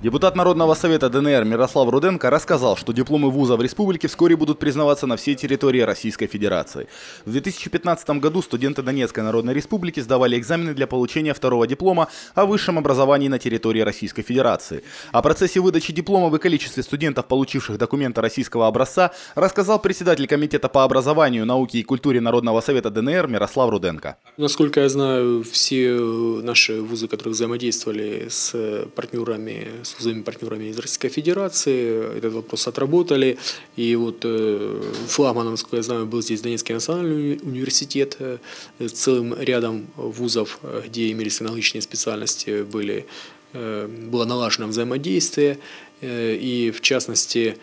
Депутат Народного совета ДНР Мирослав Руденко рассказал, что дипломы вузов республики вскоре будут признаваться на всей территории Российской Федерации. В 2015 году студенты Донецкой Народной Республики сдавали экзамены для получения второго диплома о высшем образовании на территории Российской Федерации. О процессе выдачи дипломов и количестве студентов, получивших документы российского образца, рассказал председатель Комитета по образованию, науке и культуре Народного совета ДНР Мирослав Руденко. Насколько я знаю, все наши вузы, которые взаимодействовали с партнерами, с вузами-партнерами из Российской Федерации, этот вопрос отработали. И вот флагманом, насколько я знаю, был здесь Донецкий национальный университет с целым рядом вузов, где имелись аналогичные специальности, было налажено взаимодействие. И в частности,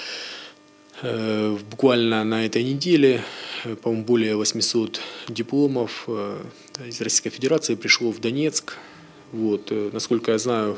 буквально на этой неделе, по-моему, более 800 дипломов из Российской Федерации пришло в Донецк. Вот, насколько я знаю,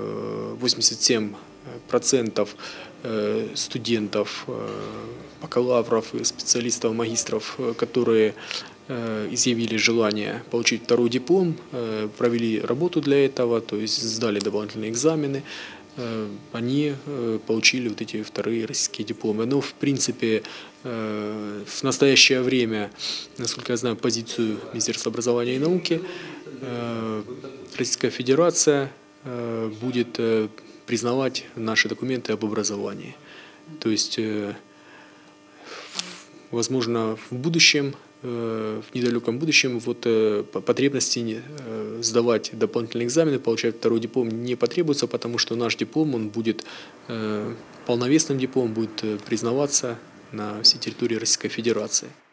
87% студентов, бакалавров, специалистов, магистров, которые изъявили желание получить второй диплом, провели работу для этого, то есть сдали дополнительные экзамены, они получили вот эти вторые российские дипломы. Но, в принципе, в настоящее время, насколько я знаю, позицию Министерства образования и науки, Российская Федерация будет признавать наши документы об образовании. То есть, возможно, в будущем, в недалеком будущем, потребности сдавать дополнительные экзамены, получать второй диплом не потребуется, потому что наш диплом, он будет полновесным дипломом, будет признаваться на всей территории Российской Федерации.